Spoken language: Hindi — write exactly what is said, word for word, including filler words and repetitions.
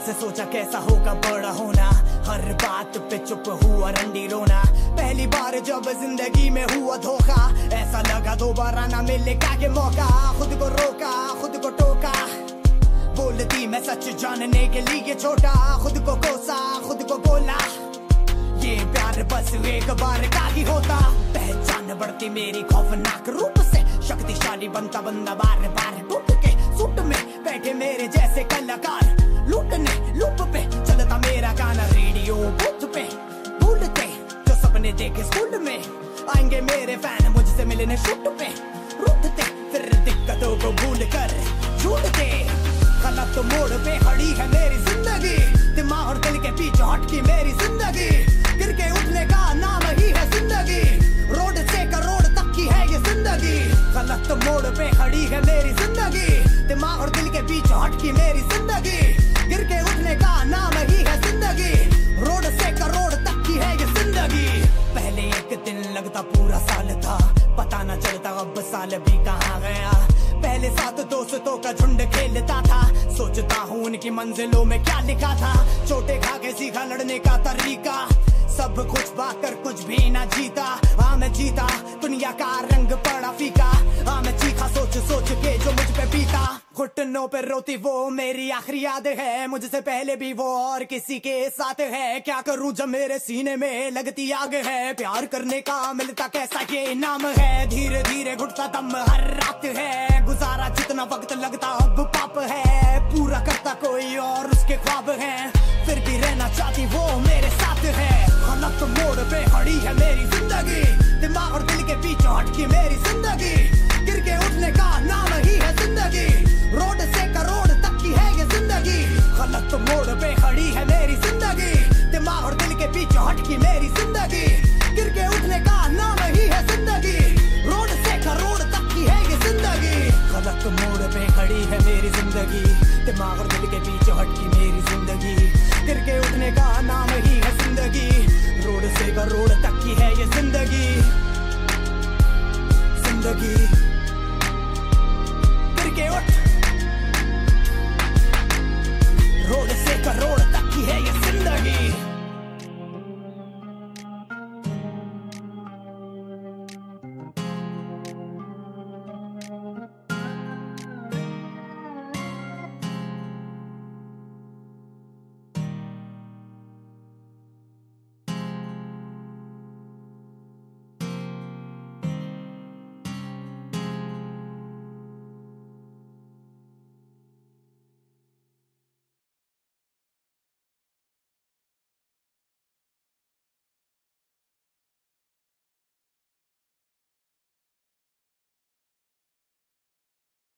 से सोचा कैसा होगा बड़ा होना, हर बात पे चुप हुआ रंडी रोना। पहली बार जब जिंदगी में हुआ धोखा, ऐसा लगा दोबारा ना मिलेगा ये मौका। खुद को रोका, खुद को टोका, बोलती मैं सच जानने के लिए छोटा। खुद को कोसा, खुद को बोला, ये प्यार बस एक बार का ही होता। पहचान बढ़ती मेरी खौफनाक रूप से, शक्तिशाली बनता बंदा बार बार टूट के। सूट में बैठे मेरे जैसे कलाकार, लूटने लूप पे चलता मेरा गाना। रेडियो बूथ पे भूलते जो सपने देखे स्कूल में, आएंगे मेरे फैन मुझसे मिलने शूट पे। रूठते फिर दिक्कतों को भूल कर झूठते। गलत मोड़ पे खड़ी है मेरी जिंदगी, दिमाग और दिल के पीछे हटकी मेरी जिंदगी। गिर के उठने का नाम ही है जिंदगी, रोड से करोड़ तक की है ये जिंदगी। गलत मोड़ पे खड़ी है मेरी जिंदगी, दिमाग और दिल के पीछे हटकी मेरी जिंदगी। गिर के उठने का नाम ही है जिंदगी, रोड से करोड़ तक की है ये जिंदगी। पहले एक दिन लगता पूरा साल था, पता न चलता अब साल भी कहाँ गया। पहले साथ दोस्तों का झुंड खेलता था, सोचता हूँ उनकी मंजिलों में क्या लिखा था। चोटे खा के सीखा लड़ने का तरीका, सब कुछ पाकर कुछ भी ना जीता। हाँ मैं जीता, दुनिया का रंग पड़ा फीका। हाँ मैं चीखा सोच सोच के जो मुझ पे पीता। घुटनों पे रोती वो मेरी आखिरी याद है, मुझसे पहले भी वो और किसी के साथ है। क्या करूं जब मेरे सीने में लगती आग है, प्यार करने का मिलता कैसा ये इनाम है। धीरे धीरे घुटता दम हर रात है, गुजारा जितना वक्त लगता अब पाप है। पूरा करता कोई और उसके ख्वाब है, फिर भी रहना चाहती वो मेरे साथ है। गलत मोड़ पे खड़ी है मेरी जिंदगी, दिमाग और दिल के पीछे हटकी मेरी जिंदगी। गिर के उठने का नाम ही है जिंदगी, रोड से करोड़ तक की है ये जिंदगी। गलत मोड़ पे खड़ी है मेरी जिंदगी, दिमाग और दिल के पीछे हटकी मेरी जिंदगी। गिर के उठने का नाम ही है जिंदगी, रोड से करोड़ तक की है ये जिंदगी। गलत मोड़ पे खड़ी है मेरी जिंदगी, दिमाग और दिल के पीछे हटकी मेरी जिंदगी। गिर के उठने का नाम ही है जिंदगी, रोड से करोड़ तक की है ये जिंदगी जिंदगी।